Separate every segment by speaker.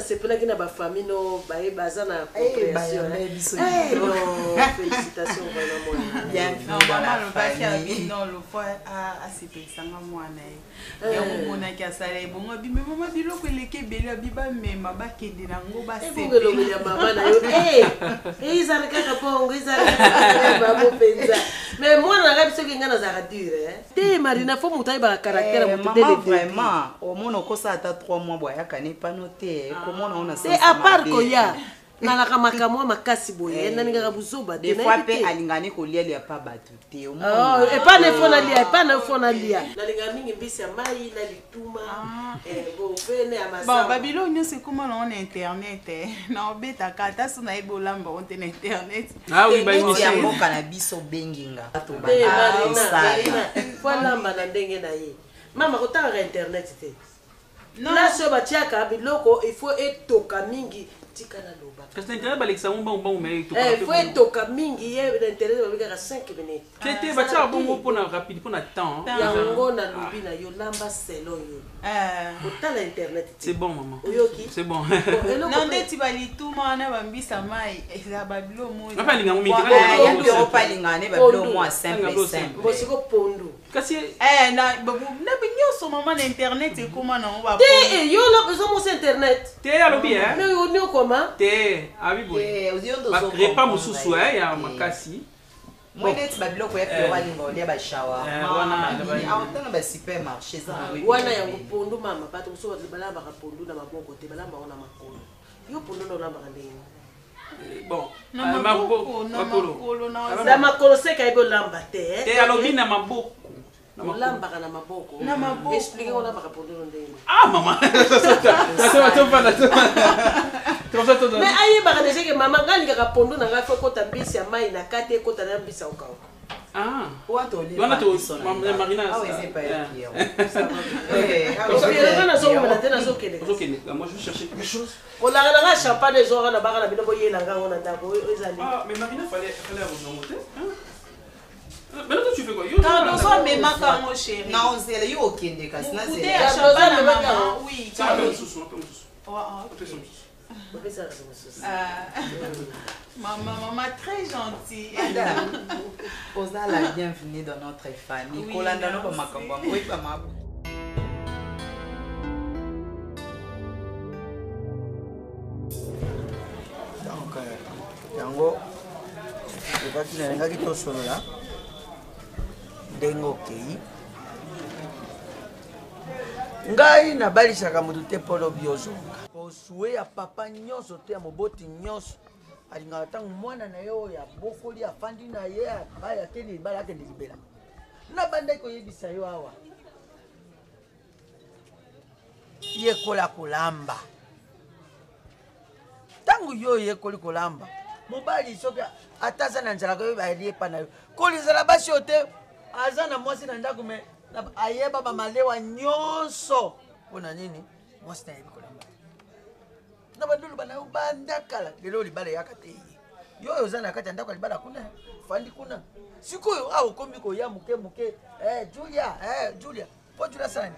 Speaker 1: sepelaki na bafamille no baza na compréhension. Non, félicitations vraiment.
Speaker 2: Bien,
Speaker 3: maman lobaki non le fois asepelisa mwana ye yango monaki asala ebongo bime mama biloko eleki ebele abiba mema bakende nango
Speaker 1: basepelobeli ya mama na yo ezala kaka bongo ezala babo mpenza mais mwana nanga biso kenga nazalaka dure te marina fo moto ayebaka caractère ya moto
Speaker 2: maman vraiment omona okosa ata 3 mois boyaka ne pano te komona ona
Speaker 1: te à part koya nalaka makamwa makasi boye naningaka buzoba
Speaker 2: des fois pe alingani kolia ya pa bato te
Speaker 1: epa ne fona lia epa ne fona lia nalinga mingi mbisi ya mai na lituma bon vene ya masamba
Speaker 3: bon babilo nyonso ekomana na internet na obetaka ata so na yebi olamba onte na internet
Speaker 2: oui ya mboka na biso benginga
Speaker 1: fo alamba na ndenge na ye mama kotangaka internet te place oyo batiaka biloko il faut etoka mingi tika na loba
Speaker 4: parce que internet balekisa mbongo mais
Speaker 1: il faut etoka mingi ye internet babikaka 5 minutes
Speaker 4: tete batiaka bongo mpona rapide mpona temps
Speaker 1: yango na lobi na yo lamba selo yo kotala internet
Speaker 4: c'est bon maman
Speaker 1: oyoki
Speaker 4: c'est bon
Speaker 3: non ndeti balituma wana bambisa mai eza babilo moja
Speaker 4: apalinga mingi
Speaker 2: ya opalinga ne babilo mo simple simple
Speaker 1: bosiko pondu
Speaker 4: kasi
Speaker 3: na nyonso mama na internet ekoma nango ba
Speaker 1: te yo la besoin mo internet
Speaker 4: te alobi
Speaker 1: mais yo ni okoma
Speaker 4: te abi boye repas mosusu ya makasi
Speaker 2: mwene ti babiloko ya kilo balinga olia bashawa aotana basupermarché
Speaker 1: wana yango pondu mama bato mosusu balambaka pondu na maboko te balambaka na makolo yo pondu na olambaka ndenge
Speaker 4: bon
Speaker 1: na makolo seka yebi olamba te
Speaker 4: te alobi na maboko
Speaker 1: olambaka na maboko explique olambaka pondu no ndenge
Speaker 4: mama
Speaker 1: mais ayebaka deja ke mama nga alingaka pondu na ngai fo ekota mbisi ya mai na kati ekota na mbisi ya okauka kolanga nanga champagne ezwaka na baka na bino boyelanga yango na ndako ezali
Speaker 4: maintenant toi tu fais quoi
Speaker 3: quand on soit même quand mon chéri
Speaker 2: na onzela yo okende kasi na
Speaker 3: zela ya champagne maman oui
Speaker 4: ça va sous
Speaker 3: maman très gentille
Speaker 2: oza la bienvenue dans notre famille kolanda no ba makambo ngoi ba mabu
Speaker 5: donc yango ebaki nalingaki tosolola ndenge okei ngai nabalisaka motu te mpona biozonga osue ya papa nyonso te ya moboti nyonso alingaka ntango mwana na ye oyo abokoli afandi na ye akende libala akende libela nabandaki koyebisa yo awa yekola kolamba ntango yo yekoli kolamba mobali soki ata aza na nzala koyeba alie epa na yo kolizala basi yo te aza na mwasi na ndako me ayeba bamalewa nyonso mpona nini mwasi na yebi kolamba na bandulu bana yo bandakala lelo libala eyaka te yo oyo oza na kati ya ndako ya libala kuna fandi kuna sikoyo awa okomi koya moke moke julia mpo julia sani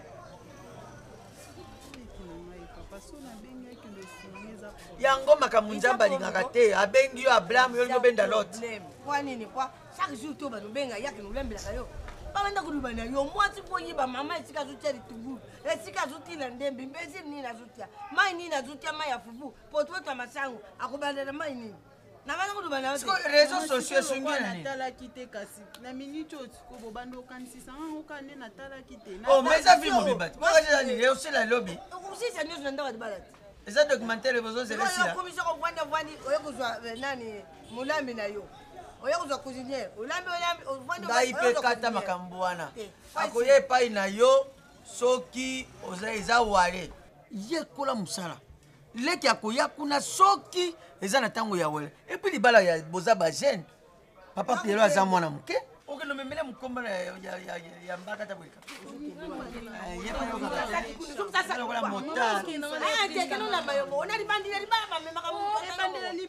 Speaker 5: yango makambo nzambe alingaka te abengi yo ablame yo lingobenda lote
Speaker 6: nini kwa chaque jour to banobenga yake nolembelaka yo babanda kolubana yo mwasi koyiba mama esika azotia litubu esika azotina ndembe mbezi nini azotia mai nini azotia mai ya fufu poto ya masango akobandela mai nini nabanda kolubana yo
Speaker 5: réseaux sociaux esungi
Speaker 3: natalaki te kasi na minute oyo sikoyo bobanda okanisisa okande natalaki te
Speaker 5: mais eza vi mobimba te mokaani osila lobi
Speaker 6: okusisa nyonso na ndako ya libala te
Speaker 5: eza documentaire bozozelesila
Speaker 6: komisa kovanda vandi oye kozwa nani molambi na yo oye kozwa cuisinière
Speaker 5: ngai mpe kata makambo wana akoya epai na yo soki eza wale yekola mosala leki akoya kuna soki eza na ntango ya wele epi libala ya boza bagene papa pielo aza mwana moke okende omemele mokombo ya mbaka ta bolika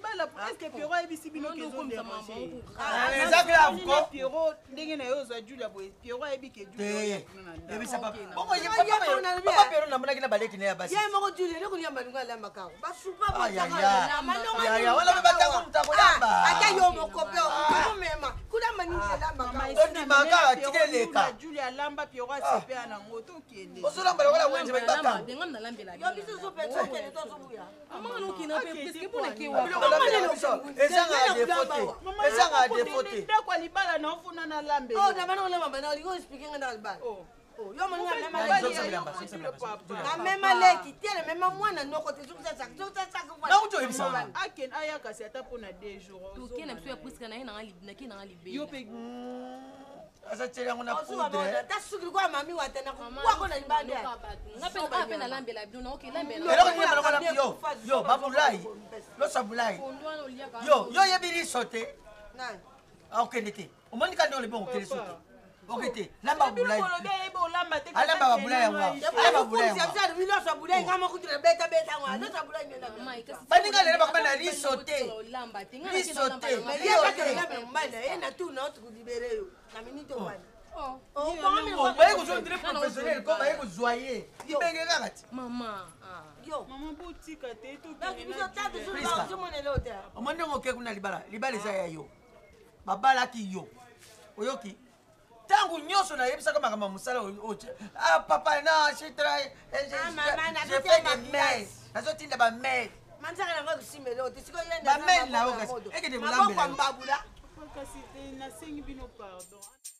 Speaker 3: libala presque Pierrot ebisi bino kezo déranger.
Speaker 5: Ça grave quoi.
Speaker 3: Pierrot ndenge na yo za Julia boy. Pierrot ebi ke Julia.
Speaker 5: Ebisa papa. Bongo ye papa Pierrot na mona kina baleki ne ya basi.
Speaker 6: Ye moko Julia le kunya balunga la makao. Basupa ba.
Speaker 5: Ya wala baba mutako lamba.
Speaker 6: Aka yo mokopeo. Mema. Kula manini la makao.
Speaker 5: Ndi maka tikeleka.
Speaker 3: Julia lamba Pierrot sepe na ngoto kende.
Speaker 5: Osolamba wala wenje bakaka.
Speaker 6: Yo biso so pe so kende to so buya.
Speaker 1: Mama no kina pe presque pour na kewa.
Speaker 5: Ezanga defote.
Speaker 3: Ndako libala na ofuna na lambe.
Speaker 6: Oh, da bana lamba na lingo expliquer ngana libala. Oh, yo mani nga mema na mema leki tiele mema mwana noko te zukuza sak.
Speaker 5: Na uto ebisa.
Speaker 3: Aken aya kasi ata pona 2 jours.
Speaker 1: To kena biso ya presque na ina libna kina na libe.
Speaker 3: Yo pe
Speaker 5: asa tshela ngona
Speaker 6: poudre. Ta sukiri kwa mami wa tena kwa kona libanda.
Speaker 1: Ngape na lambe la bino okay lambe.
Speaker 5: Elo ngena ngona yo babulai. Lo sabulai. Yo yebiri sote.
Speaker 6: Nani?
Speaker 5: Okendete. Omoni ka ndole bon okele sote. Okete. Lamba bulai.
Speaker 3: Alamba
Speaker 5: babulai yango. Alamba bulai yango.
Speaker 6: Sabulai wilo sabulai kama kutire beta ngwa. Lo sabulai nenda.
Speaker 5: Baninga lele bakaba ri sote. Ri sote.
Speaker 6: Ye ka tele lambe mbana ena tu na otu libere yo. Na minute wana. Oh, mama
Speaker 5: baye ko dire professionnel ko baye ko joyer. Ibenge kakati.
Speaker 1: Mama.
Speaker 6: Yo.
Speaker 3: Mama botika te to
Speaker 6: biso tatu zo zo monele ota.
Speaker 5: Omoni ngoke kuna libala. Libala eza ya yo. Babala ki yo. Oyoki. Tangu nyoso na yebisa kama kama musala oche. Ah papa na she try. Je fais des mails. Nazo tinda ba mail.
Speaker 6: Manzaka na ngoku simele ota. Siko yenda.
Speaker 5: Ba mail na okasi. Ekete mulambe.
Speaker 6: Maboko mbabula.
Speaker 3: kasi na sengi bino pardon.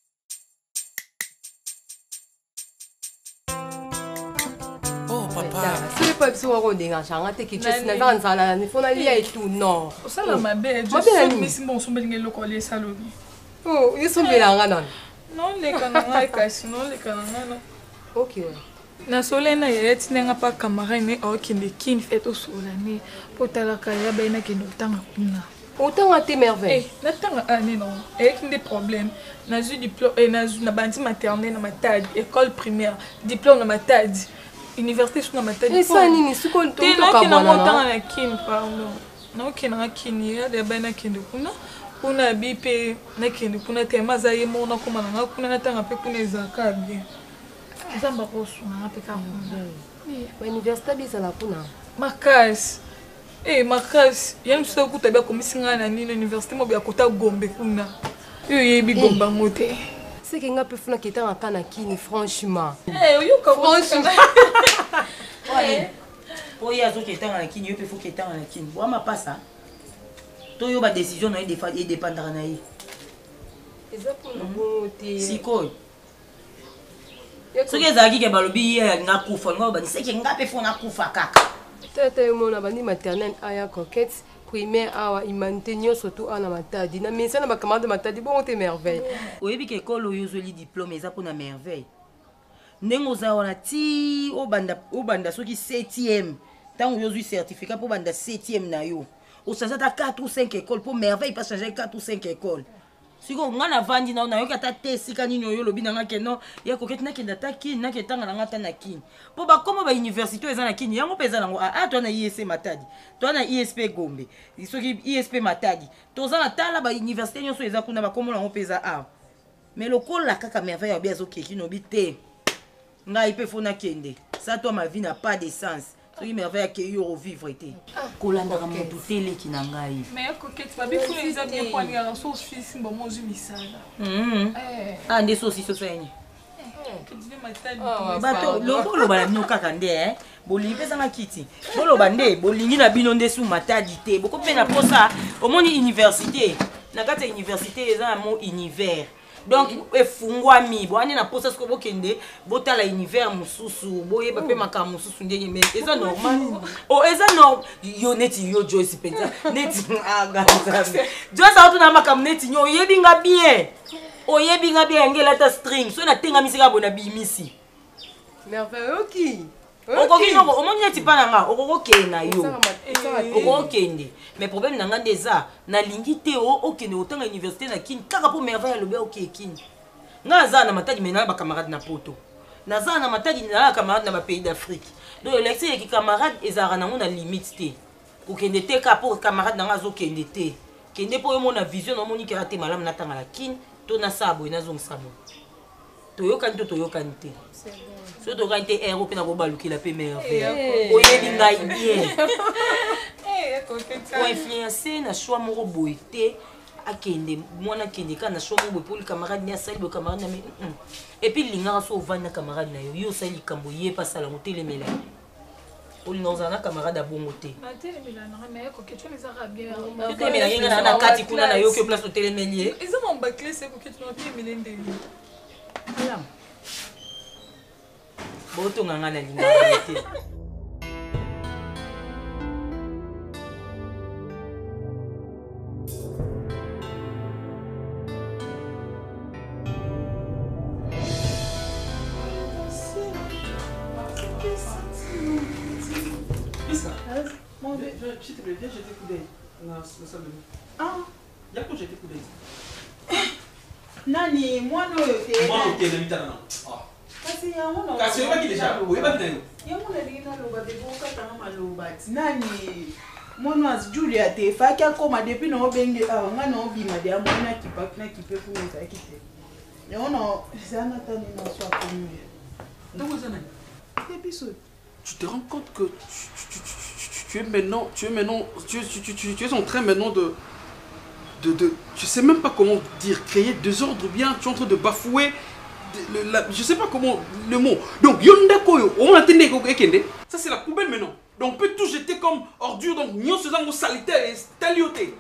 Speaker 7: Oh papa.
Speaker 1: C'est pas si on regarde changa te quelque chose na dans sala ni fona lia et tout non.
Speaker 8: Osala mabe. Je suis misi bon sombeli lokole salobi.
Speaker 1: Oh, ils sont belanga non.
Speaker 8: Non les kananga kasi non les kananga.
Speaker 1: OK ouais.
Speaker 8: Na solena yeti nenga pa kamara ne okinde kin fait au solane potala kaya ba ina kinde tanga kuna.
Speaker 1: Autant à tes merveilles.
Speaker 8: Eh, na tanga ani non. Et des problèmes. Na ju diplôme et na bandi maternelle na matadi, école primaire, diplôme na matadi. Université sur na matadi.
Speaker 1: Et ça nini suko to
Speaker 8: ka bona na kin pardon. Na okina kini ya de ba na kinde kuna. Kuna bipe na kinde kuna tema za yemo na kuma na kuna na tanga pe kuna ezaka bien. Zamba kosu na pe ka kuna.
Speaker 1: Ba université bisa la kuna.
Speaker 8: Makas. Eh makas, yam so ku tabia komisinga na nini université mo bia kota Gombe kuna. Yo yebi Gombe ngote.
Speaker 1: C'est que nga pe funa kita nga kana kini franchement.
Speaker 8: Eh yo ka franchement.
Speaker 2: Ouais. Oya zo kita nga kini yo pe fu kita nga kini. Wa ma pasa. To yo ba décision na e dépendra na yi.
Speaker 1: Eza pour le ngote.
Speaker 2: Siko. Soki ezalaki ke balobi ye nga kufa ngo ba diseke nga pe fu na kufa kaka.
Speaker 1: Tata yo mona bandi maternelle aya coquette primaire awa humanité surtout ana matadi na misa na bakamade matadi bon te merveille.
Speaker 2: Oyebi ke école oyo zoli diplôme eza pour na merveille. Nengo za wana ti obanda soki 7e tant yo zui certificat pour banda 7e na yo. O changer ta 4 ou 5 écoles pour merveille pas changer 4 ou 5 écoles. Siko ngana vandi na yo kata tesika nini yo lobi na ngake no ya koketi na kenda ta kini na ketanga na ngata na kini po ba komo ba université eza na kini yango peza nango to na ISP Matadi to na ISP Gombe soki ISP Matadi to za na tala ba université nyonso eza kuna ba komo nango peza mais lokola kaka merveille bien zo keki no bité ngai pe fona kende ça toi ma vie n'a pas de sens. Soki merveille ke yo vivre été kolanda ka mutu tele ki na ngai
Speaker 8: mais coquette babi pour les amis pour aller à sauce fils bon moi je misala
Speaker 2: nde sosi so senye
Speaker 8: que dis matadi
Speaker 2: bato lokolo bala bino kaka nde bolingi pesa na kiti boloba nde bolingi na bino nde su matadi te boko pe na posa omoni université na kati ya université eza mo univers donc efungwami boane na posa siko bokende botala univers mususu boyeba pe maka mususu ndenge mais eza normal oh eza no yo neti yo Joyce penza neti agaza Joyce auto na maka neti nyo yebinga bien ngela ta string so na tenga misika bona bimisi
Speaker 1: Merveille OK.
Speaker 2: Okoki noko omoni neti pana nga okokokena yo okokende mais problème nanga ndeza na lingi te okende otanga université na kini kaka po merveille lobe okekini nga za na matadi mena ba camarade na poto na za na matadi na camarade na ba pays d'Afrique donc l'élection ki camarade ezara nango na limite te kokende te ka pour camarade nanga azokende te kende mpo yo mona vision namoni kaka te malamu natanga la kine to nasala boye nazongisa mo toyokani to toyokani te so toyokani te ero mpe nakobalukela mpe merveille oyebi ngai bien oinfluence na choix moko boye te akende mwana akende kaka na choix moko boye mpo li camarade ne asali boye camarade name epuis lingaka so ovandi na camarade na yo yo osali likambo ye mpe asala ngo telemela olinga ozala na camarade abongo te totelemela ye nga na kati kuna na yo ke place totelemeli ye alamu botonga nga na lingaka te
Speaker 4: S'il te plaît, viens jeter coup d'œil dans la salle de bain. Ah, il y a quoi jeter coup d'œil?
Speaker 3: Nani, moi non,
Speaker 4: moi non, t'es l'invité là. Ah.
Speaker 3: Kasi ya mona.
Speaker 4: Kasi yo baki déjà, oui baki nayo.
Speaker 3: Ya mona lina loba de boka tanga malobati. Nani, mona as Julia te faki akoma depuis na obenge nga na obima de amona kipak na kipe ku nza kite. Ya ona sana tani na so akomi.
Speaker 4: Donc ça nani?
Speaker 3: Épisode.
Speaker 4: Tu te rends compte que tu es en train maintenant de je sais même pas comment dire, créer des ordres bien, tu es en train de bafouer, je sais pas comment le mot. Donc, on a ça c'est la poubelle maintenant. Donc on peut tout jeter comme ordure, donc nous faisons saleté et talioté.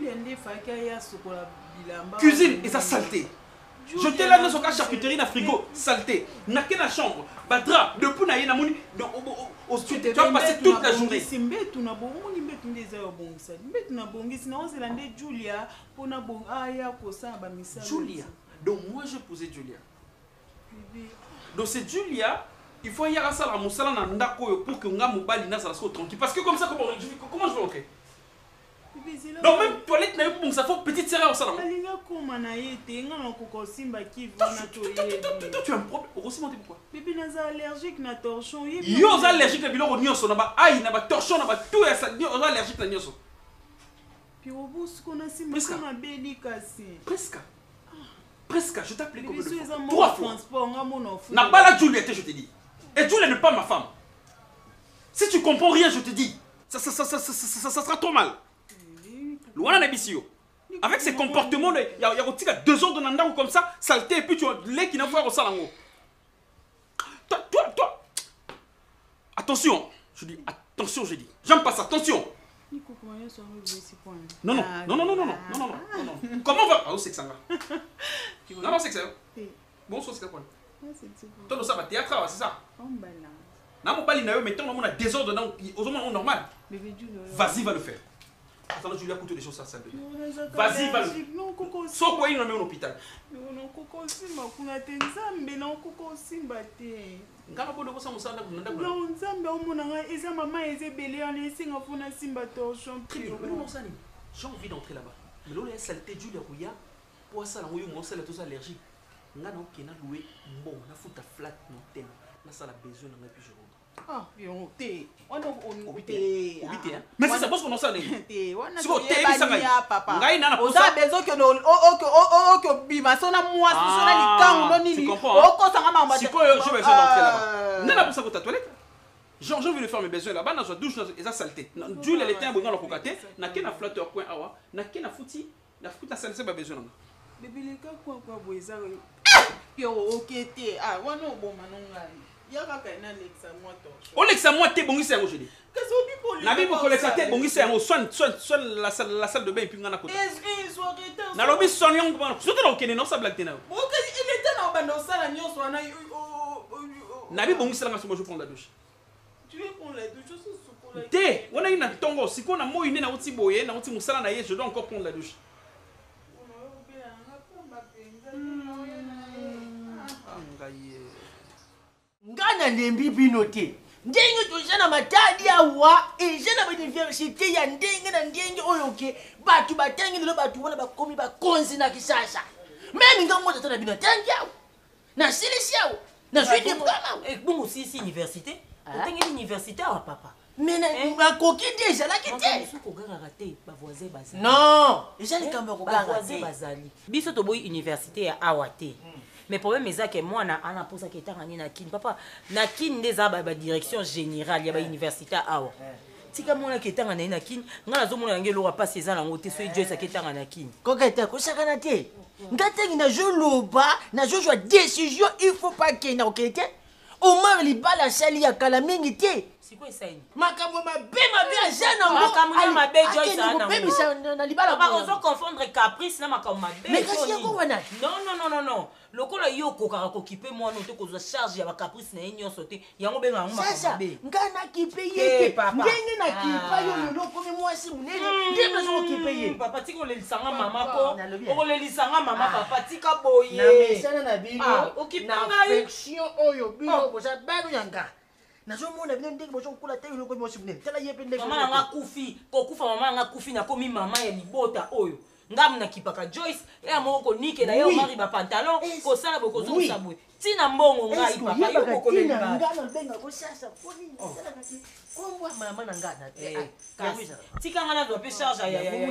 Speaker 4: Cuisine et sa saleté. Jeter là dans son cas charcuterie dans frigo, saleté. N'a qu'à la chambre, badra, depuis na yena moni, tu vas passer toute la journée. Julia. Donc moi je posais Julia. Donc c'est Julia, il faut y avoir ça à mon salon pour que nga mobali na ça soit tranquille. Parce que comme ça comment je vais rentrer? Donc même toilette n'a eu pour ça faut petite serrure au salon.
Speaker 3: Toi
Speaker 4: tu as un problème. Pourquoi?
Speaker 3: Bébé n'est allergique na torchon.
Speaker 4: Yo allergique na biloko nyonso na ba aïe na ba torchon na ba tout ya ça yo allergique na nyonso.
Speaker 3: Puis au bout ce qu'on a si ma belle cassé.
Speaker 4: Presque, je t'appelais comme le 3 fois. N'a pas la Juliette, je te dis. Et Juliette n'est pas ma femme. Si tu comprends rien, je te dis, ça sera trop mal. Loin Nabissio. Avec ces comportements, il y a 2 ans de nanda comme ça, saleté, et puis tu as lait qui n'a pas au salango. Toi. Attention, je dis, attention, je dis. J'aime pas ça, attention. Non. Comment on va? Ah, c'est que ça va. Non, c'est que ça va. Bon, c'est que quoi? Toi, ça va théâtre, c'est ça? Non, mon bali, mais on a désordre dans au normal. Vas-y, va le faire. Attends, Julia, écoute des choses à ça. Vas-y, va le faire. Sauf quoi, il en met au hôpital. J'ai envie d'entrer là-bas. Mais là, il y a saleté Julia Rouya. Pour ça, on a tous allergiques. On a loué bon, on a foutu flat non thème. On a ça la besoin on a pu gérer.
Speaker 3: Ah, bien thé. On
Speaker 4: mais c'est ça parce qu'on a ça les.
Speaker 3: Si
Speaker 4: on thé ça papa. Ngai na
Speaker 3: pour ça besoin que que bima sona moi sona likango nini.
Speaker 4: Tu comprends? Si quoi je vais d'entrer là-bas. Nana pour ça pour ta toilette. J'ai envie de faire mes besoins là-bas dans la douche et ça saleté. Jules elle était un bon dans le cocaté, n'a qu'un flatteur coin awa, n'a qu'un fouti, la fouti la saleté pas besoin là.
Speaker 3: Bébé les gars quoi boisa. Yo OK té. Ah, wana bon manonga. Yaka kana lexa moi torche.
Speaker 4: O lexa moi té bongisi yango je dis. Na bi ko lexa té bongisi yango soin la salle de bain et puis ngana ko.
Speaker 3: Est-ce soit arrêté.
Speaker 4: Na lobi son yango ba. Surtout na okene non ça blague té na.
Speaker 3: OK, il était na bando sala nyonso wana.
Speaker 4: Na bi bongisi la ngaso moi je prends la douche.
Speaker 3: Tu veux prendre la douche ou
Speaker 4: té, on a une tongo, si qu'on a moi une na outi boye, na outi musala na ye, je dois encore prendre la douche.
Speaker 5: Ngana lembi binote. Ndenge tujana matadi awa, ejana ba université ya ndenge na ndenge oyoke, batu batangi ndo batu wana bakomi ba konzi na kisasa. Mimi ngango tata bino tangi awo. Na silisi awo. Na jui de programme.
Speaker 2: Et bon aussi université. Otengi université awa papa.
Speaker 5: Mais ma coquille déjà là qui était. Non, déjà les cambo
Speaker 2: bazali. Biso to boy université à Awate. Mais problème est que moi ana posa ke tangani na kin papa na kin des aba ba direction générale ya ba université à Awa. Tika mona ke tangana na kin ngana zo mona ngelo pa seza na ngote so Joyce ke tangana na kin.
Speaker 5: Koketa ko shakana te. Ngate na joloba na jojo décision il faut pas que na okete. Omar libala sali ya kala mingi te.
Speaker 2: Siko esaini.
Speaker 5: Makambo mabe jana ngo.
Speaker 2: Makambo mabe Joyce ana.
Speaker 5: Mabe ça na libala.
Speaker 2: Pas ozo confondre caprice na makambo mabe.
Speaker 5: Mais kasi yako wana.
Speaker 2: Non. Lokola yo kokaka kokipe moi no te kozo charge ya ba caprice na yenyo sote. Yango benga ngoma mabe.
Speaker 5: Ngana kipe yete. Ngenge na kipa yo loko me moi si munene. Ndima zo kipe ye.
Speaker 2: Papa tiko le lisanga mama ko. O le lisanga mama papa tika boye.
Speaker 5: Na mesana na bino.
Speaker 2: Okipanga
Speaker 5: affection oyo bino boza bano yanga. Nazomona bino ndenge bozo kula te loko mo si munene. Tala yepe ndenge.
Speaker 2: Mama nga kufi, kokufa mama nga kufi na komi mama ya libota oyo. Ngam na kipaka Joyce e amoko nike na yo mari ba pantalon ko sala boko zo sabwe. Tina mbongo ngai papa yo ko kolela.
Speaker 5: Ngana benga ko sasa poni sala kati. Kombo mama na ngana te.
Speaker 2: Tika ngana do pe charge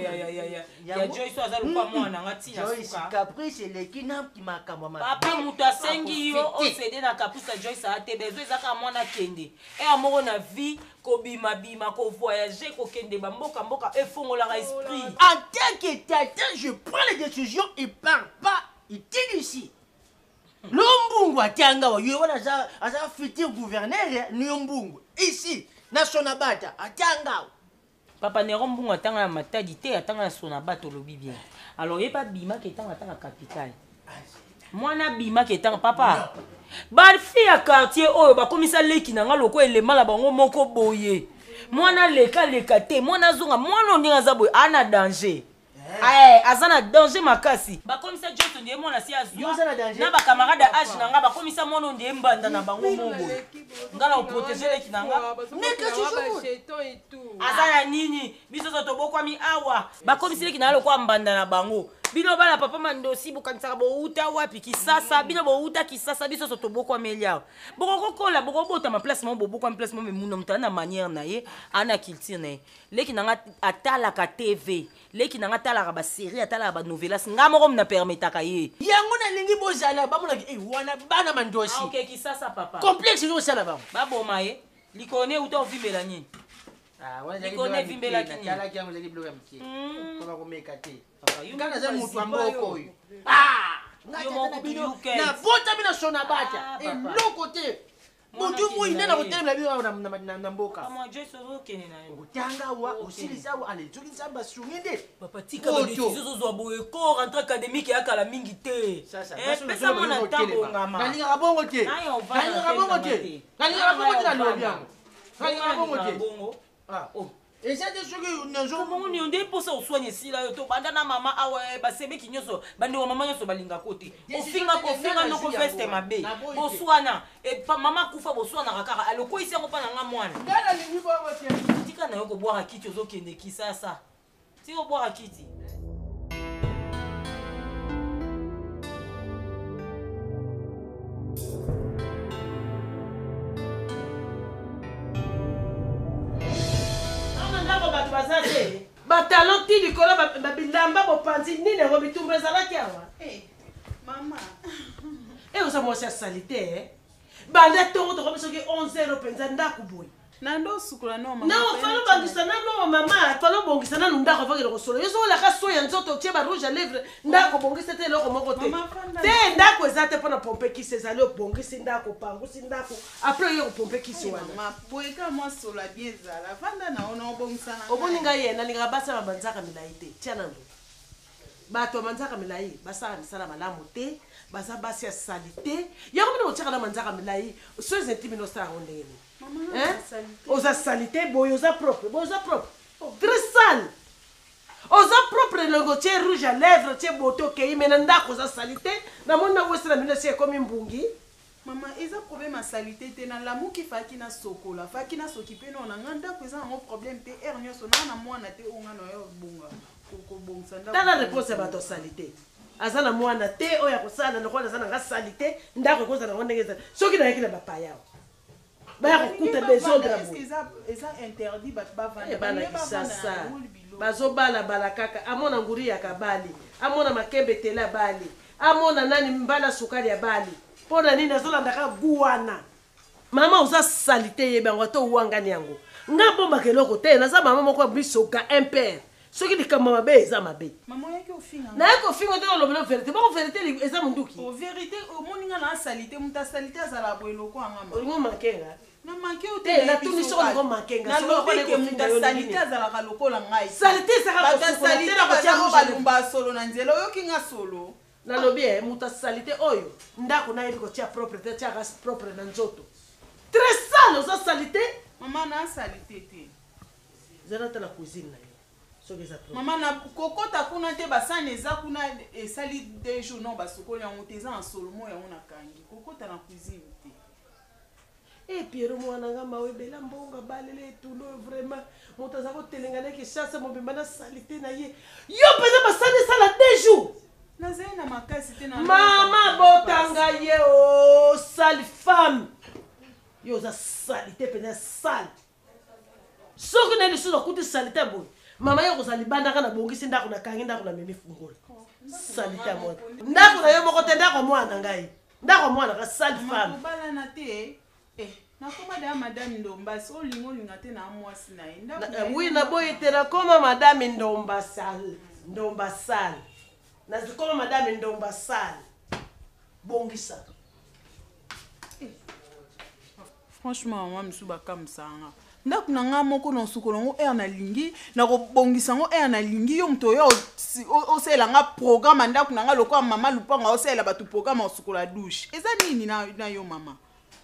Speaker 2: ya Joyce azalo kwa mwana ngati na
Speaker 5: Joyce caprice le kina kimakambo mama.
Speaker 2: Papa mutu asengi yo o cede na caprice Joyce ate bezo ezaka mwana kende. E amoko na vie ko bima ko voyager ko kende ba mboka efongola esprit.
Speaker 5: En tant que tata, je prends les décisions et pars pas. Il dit ici. Lombungu atianga wa yo wana za futur gouverneur ni Lombungu. Ici, na Sonabata atianga.
Speaker 2: Papa Nero Mbungu atanga na matadi te atanga na Sonabata lobi bien. Alors yeba bima ke tanga capitale. Mwana bima ke tanga papa. Ba fi ya quartier oyo ba komisa leki na nga loko elema la bango moko boye. Mwana leka te, mwana zonga, mwana ndinga za boye ana danger. Azana danger makasi. Ba komisa Joyce ndiye mwana si azwa. Na ba camarade âge na nga ba komisa mwana ndiye mbanda na bango mombo. Ngala protéger leki na nga.
Speaker 5: Neka jojo.
Speaker 2: Azana nini? Biso zo tobokwa mi awa. Ba komisa leki na loko mbanda na bango. Bino bala papa mandosi bukanisaka bouta wapi kisasa bino bouta kisasa biso so tobokwa melia boko kola boko bota ma place mo boko place mo muno mutana manière na ye ana culture na ye leki nanga atala ka TV leki nanga atala ba série atala ba novelas ngamoko mna permetaka ye
Speaker 5: yango na lingi bozala ba mona wana bana mandosi
Speaker 2: OK kisasa papa
Speaker 5: complexe yo sala ba
Speaker 2: boma ye likone uta ovimela nini
Speaker 5: wana
Speaker 2: likone vimbela kini
Speaker 5: tala kiamu zaki bloga mkie kwa kumeka te
Speaker 2: ngana
Speaker 5: za mutu amboko oyo na bota bina Sonabata eloko te mutu moi nena kotelemela bino na mboka
Speaker 2: kama Joyce okene na yo
Speaker 5: utanga wa usilisa wa ale tuki samba sunginde
Speaker 2: papa tika ba décision zo boye corps entre académique ya kala mingi te pesa mona tambo ngama
Speaker 5: ngalinga kabongo te ngalinga kabongo te na lobi yango ngalinga kabongo te eza te soki
Speaker 2: nazobongo ni onde posa oswanye sila yo to banda na mama awa basebeki nyonso bandeko mama nyonso balinga kote ofinga noko veste mabe boswana mama kufa boswanaka kaka aloko isi yango mpa na nga mwana tika na yo kobwaka kiti ozokende kisasa tika obwaka kiti
Speaker 1: batalon ti likolo bilamba bopanzi nini yango bitumbu ezalaki awa
Speaker 3: mama
Speaker 1: oza mwasi asali te banda ntongo tokomi soki 11 mpenza ndako boye
Speaker 3: nando sukula no mama
Speaker 1: na ofalo bangisa nano mama falo bongisa nano ndako avakele kosolo yo sozolaka so ya nzoto otie ba rouge à lèvre ndako bongisa te eloko moko te te ndako eza te mpona pompe kisi ezali obongisi ndako opangusi ndako apres oye kopompe kisi wana
Speaker 3: boyeka mwa sola bien ezala vanda na ona obongisana
Speaker 1: oboni ngai ye nalingaka basala banzaka milai te tia nando bato ya manzaka milai basala misala malamu te baza basi ya sali te yango bino botiaka na manzaka milai soki intime nosala yango ndenge nini oza sali te boye oza propre boye oza propre très sale oza propre longo tie rouge à lèvre tie bote okei me na ndako oza sali te namoni nawesela mbino esi ekomi mbungi
Speaker 3: mama eza problème asalite te na lamuki faki na sokola faki na soki mpe nona nga ndako eza nango problème te ere nyonso naa na mwana te onga na yo bonga kobongisa ndako
Speaker 1: tala réponse ya bato asali te aza na mwana te oyo akosala lokola aza nanga sali te ndako ekozala nango ndenge ezali soki nayeki na bapaya baya kokuta désordre
Speaker 3: eza interdit bato bavanda
Speaker 1: balakisasa bazobalabala kaka amona nguri ya kabali amona makembe tela bali amona nani mbala sukali ya bali mpo na nini azolandaka guwana mama oza salite ye bango to wangani yango nga bombaka eloko te naza mama moko ya bisoka impere soki likambo mabe eza mabe naye kofinga te olobela verité bako verité eza monduki
Speaker 3: verité omoninga na salite mutu asalite azala boye eloko yanga
Speaker 1: olingo makenga
Speaker 3: na manke o
Speaker 1: te natuni soko olingo makenga
Speaker 3: nalobike mutu asalite azalaka lokola ngai
Speaker 1: salite ezaka
Speaker 3: balumba solo na nzela oyoki nga solo
Speaker 1: nalobi mutu asalite oyo ndako na yeli kotia propre te tiaka propre na nzoto très sale oza salite
Speaker 3: mama na salite te
Speaker 1: zela tala cuisine na yo soki eza propre
Speaker 3: mama na kokota kuna te basani eza kuna esali deux jours non basokoli yango te eza na solomo yango nakangi kokota na cuisine te
Speaker 1: Piero mwana nga mawebela mbonga balele etulo vraiment moto aza kotelenga neke chance mobimba na salite na ye yo mpenza basani esala deux jours
Speaker 3: nazali na makasi te na
Speaker 1: mama botanga ye o sale femme yo oza salite mpenza sale soki na lisusu akuti salite boye mama yo kozala libandaka na bongisi ndako na kangi ndako na memi fungola salite ya mwana ndako na yo moko te ndako mwana ngai ndako mwana ka sale femme
Speaker 3: obalana te nakoma da madame Ndombasi olinga te na mwasi na ye
Speaker 1: oui naboye te nakoma madame Ndombasal Ndombasal nazikoma madame Ndombasal bongisa
Speaker 3: franchement mama misu bakamsanga ndako na nga moko na sukolo ngo nalingi na kobongisa ngo nalingi yo mto yo osela nga programme ndako na nga lokwa mama lupanga osela batu programme osukola douche eza nini na yo mama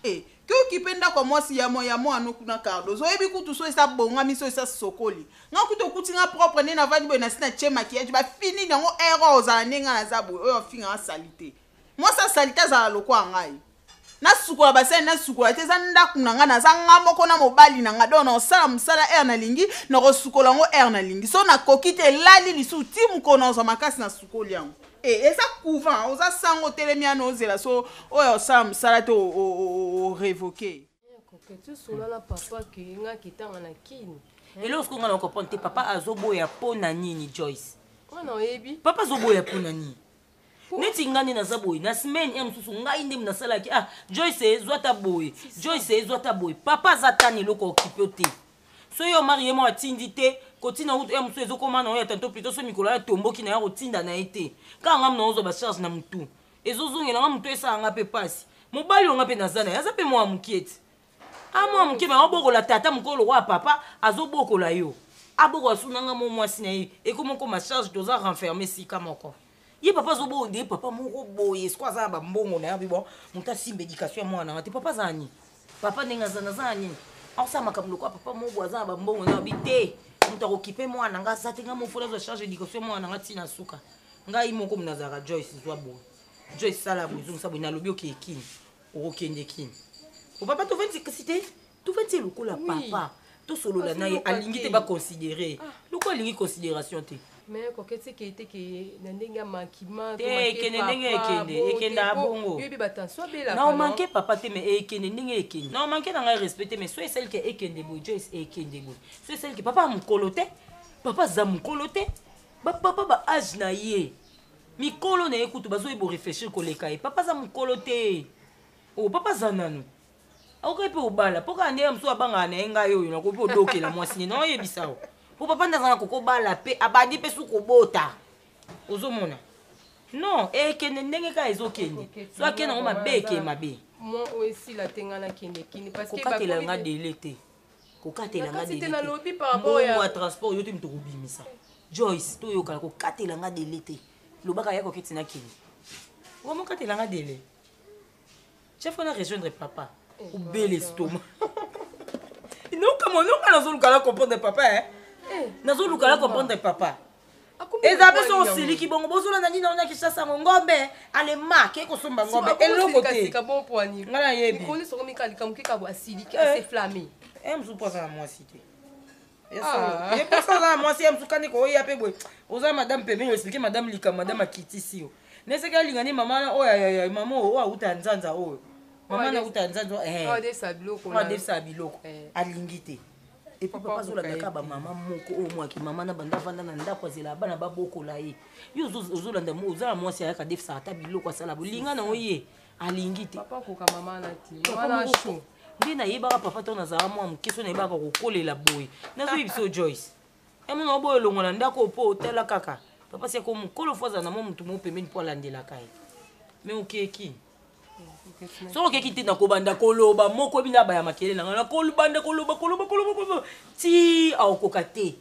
Speaker 3: ke okipenda kwa mwasi ya mwana kuna Carlos oyebi kutu so esa bonga miso esa sokoli nga kuto kuti nga propre ne na vandi boy na sina che maquillage ba fini nango erreur ozala nenga na zabu oyo finga salite mwasa salite za lokwa ngai na sukola basani na sukola te za ndako na nga na za nga moko na mobali na nga do na osala musala na lingi na kosukola ngo na lingi so na kokite lali lisu ti mukona za makasi na sukoli yango eza couvent oza sango telemiano ozela so oyo osala musala te o révoqué
Speaker 6: koketu solala papa ke nga kitanga na kini
Speaker 2: eloko nga na comprendre te papa azoboya pona nini Joyce
Speaker 6: wana oyebi
Speaker 2: papa azoboya pona nini neti ngani naza boye na semaine ya mosusu ngai nde nasalaki Joyce ezwata boye Joyce ezwata boye papa azatani eloko okipe te so yo marié mo atindi te kotina utu ya mosusu ezokoma na oyo tanto plutôt so mikolo ya tomboki na ya kotinda na ye te kaka nga mna ozwa bacharge na mutu ezozongela nga mutu esalanga mpe pasi mobali onga mpe naza na ye aza mpe mwa mokie te mwa mokie me aobokola tata mokolo kwa papa azobokola yo abokola su nanga mo mwasi na ye ekomokoma charge toza renferme sika moko ye papa azoboye nde papa moko boye siko aza na bambongo na ye bibo moto asimba éducation ya mwana nga te papa aza nini papa ndenge aza naza nini aosala makambo lokwa papa moko aza na bambongo na bi te moto akokipe mwana nga aza te nga mofona azwa charge éducation ya mwana nga ntina suka ngai moko munazalaka Joyce zwa boye Joyce sala boye ezongisa boye nalobi okeye kini okokende kini opapa tovandisi te tovandisi lokola papa tosolola na ye alingi te baconsidere loko alingi considération te
Speaker 6: mais koketi ke ete ke na ndenge ya makima
Speaker 2: te ekende ndenge ekende abongo
Speaker 6: yobi batension abelaka
Speaker 2: na omanke papa te mais ekende ndenge ekende na omanke na ngai respecte mais so esali ke ekende boye Joyce ekende boye so esali ke papa mokolo te papa aza mokolo te bapapa ba age na ye mikolo na ye kutu bazoyeba réfléchir koleka ye papa aza mokolo te o papa aza nanu akoki mpe obala mpo kaka nde ya mosusu abangaka na ye ngai oyo nakoki mpe odokela mwasi ne na oyebisa o po papa ndazanga kokobala mpe abandi mpe su kobota ozomona non ekende ndenge kaka ezokende so akende yango mabe eke mabe
Speaker 6: moi oyo esila te nga nakende kini
Speaker 2: kokatela nga dele te kokatela nga dele
Speaker 6: nalobi par rapport
Speaker 2: ya transport yo te moto kobimisa Joyce toyokala kokatela nga dele te lobaka ya koketi nakende omokatela nga dele chef wana rejoindre papa obele estomac nokama nazolukala comprendre papa nazolukala comprendre papa eza mpe so osiliki bongo bozolanda nini naona kishasa yango ngombe alema ke kosomba ngombe eloko te nga nayebi mosu mpo aza na mwasi te eposa aza na mwasi ya mosu kandi kooya mpe boye oza madame pembeni oexplike madame likambo madame akitisi yo neseki alingani mama oyo mama oyo auta nzanza oyo mama nakuta nzanzo
Speaker 9: adefisa biloko
Speaker 2: adefisa biloko alingi te epuis papa azolandaka bamama moko oyo mwaki mama na banda avanda na ndako azela bana babokola ye yo ozolanda ozala mwasi ayaka adefisa ata biloko asala bolinga nango ye alingi te nde nayebaka papa to nazala mwa moke so nayebaka kokolela boye nazoyi biso Joyce emona oboyo elongola ndako mpo otala kaka papa si yako mokolo fo azala na mwa motu mo pembeni mpo alandelaka ye me okeki soki okeki te nakobanda koloba moko ebina baya makele nanga nakobanda koloba ti akokoka te